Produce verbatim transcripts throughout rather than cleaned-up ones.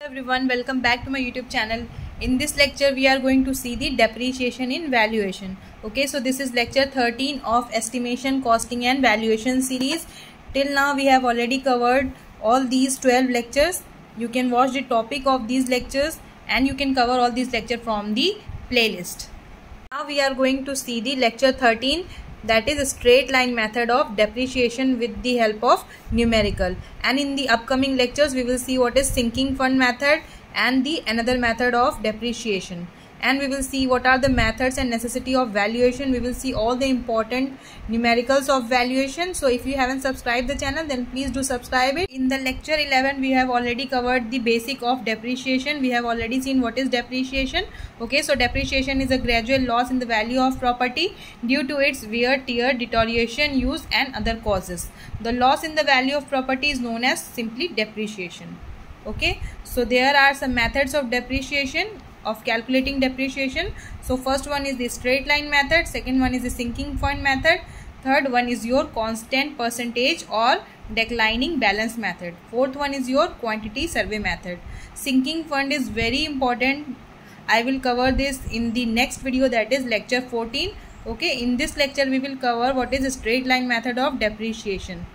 Everyone, welcome back to my YouTube channel. In this lecture we are going to see the depreciation in valuation. Okay, so this is lecture thirteen of estimation, costing and valuation series. Till now we have already covered all these twelve lectures. You can watch the topic of these lectures and you can cover all these lectures from the playlist. Now we are going to see the lecture thirteen, that is a straight line method of depreciation with the help of numerical. And in the upcoming lectures we will see what is sinking fund method and the another method of depreciation, and we will see what are the methods and necessity of valuation. We will see all the important numericals of valuation. So if you haven't subscribed the channel, then please do subscribe it. In the lecture eleven we have already covered the basic of depreciation. We have already seen what is depreciation. Okay, so depreciation is a gradual loss in the value of property due to its wear, tear, deterioration, use and other causes. The loss in the value of property is known as simply depreciation. Okay, so there are some methods of depreciation, of calculating depreciation. So first one is the straight line method, second one is the sinking fund method, third one is your constant percentage or declining balance method, fourth one is your quantity survey method. Sinking fund is very important. I will cover this in the next video, that is lecture fourteen. Okay, in this lecture we will cover what is the straight line method of depreciation.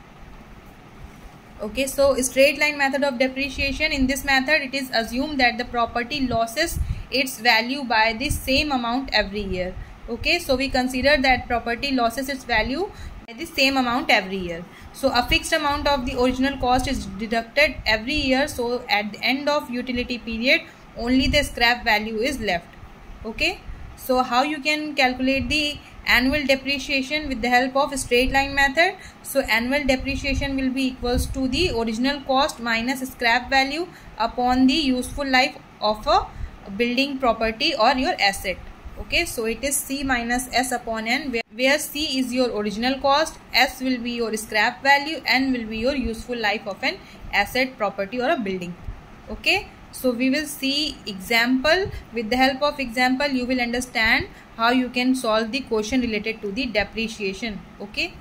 Okay, so straight line method of depreciation, in this method it is assumed that the property loses its value by the same amount every year. Okay, so we consider that property loses its value by the same amount every year. So a fixed amount of the original cost is deducted every year, so at the end of utility period only the scrap value is left. Okay, so how you can calculate the annual depreciation with the help of straight line method? So annual depreciation will be equals to the original cost minus scrap value upon the useful life of a building, property or your asset. Okay, so it is C minus S upon N, where, where C is your original cost, S will be your scrap value, N will be your useful life of an asset, property or a building. Okay, so we will see example. With the help of example you will understand how you can solve the question related to the depreciation. Okay,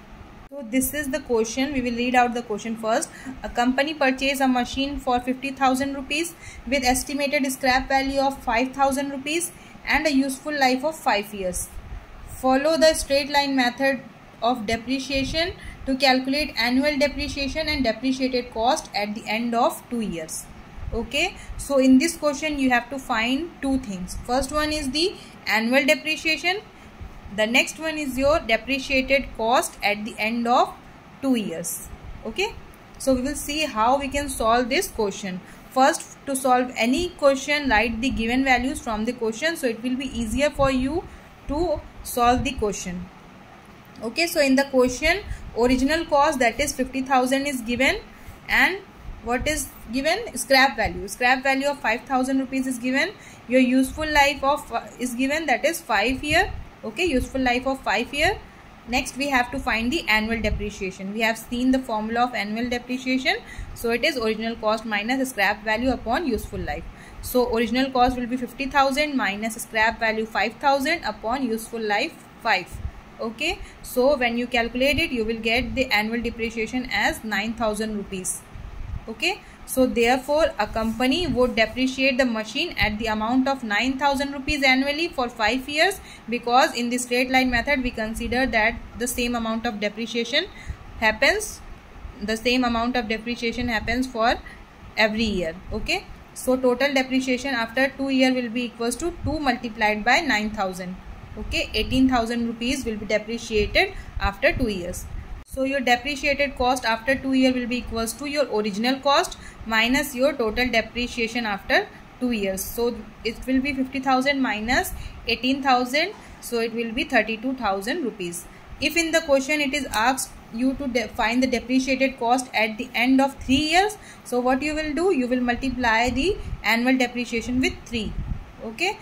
so this is the question. We will read out the question first. A company purchased a machine for fifty thousand rupees with estimated scrap value of five thousand rupees and a useful life of five years. Follow the straight line method of depreciation to calculate annual depreciation and depreciated cost at the end of two years. Okay, so in this question you have to find two things. First one is the annual depreciation, the next one is your depreciated cost at the end of two years. Okay, so we will see how we can solve this question. First, to solve any question, write the given values from the question, so it will be easier for you to solve the question. Okay, so in the question original cost, that is fifty thousand is given, and what is given? Scrap value. Scrap value of five thousand rupees is given. Your useful life of uh, is given, that is five year. Okay, useful life of five year. Next we have to find the annual depreciation. We have seen the formula of annual depreciation. So it is original cost minus scrap value upon useful life. So original cost will be fifty thousand minus scrap value five thousand upon useful life five. Okay, so when you calculate it you will get the annual depreciation as nine thousand rupees. Okay, so therefore a company would depreciate the machine at the amount of nine thousand rupees annually for five years, because in the straight line method we consider that the same amount of depreciation happens the same amount of depreciation happens for every year. Okay, so total depreciation after two year will be equals to two multiplied by nine thousand. Okay, eighteen thousand rupees will be depreciated after two years. So your depreciated cost after two years will be equals to your original cost minus your total depreciation after two years. So it will be fifty thousand minus eighteen thousand. So it will be thirty-two thousand rupees. If in the question it is asked you to find the depreciated cost at the end of three years, so what you will do? You will multiply the annual depreciation with three. Okay.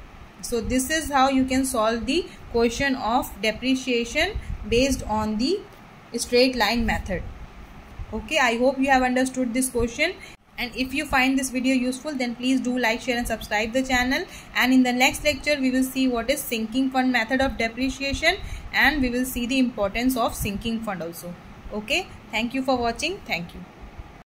So this is how you can solve the question of depreciation based on the straight line method. Okay, I hope you have understood this question, and if you find this video useful then please do like, share and subscribe the channel. And in the next lecture we will see what is sinking fund method of depreciation, and we will see the importance of sinking fund also. Okay, thank you for watching. Thank you.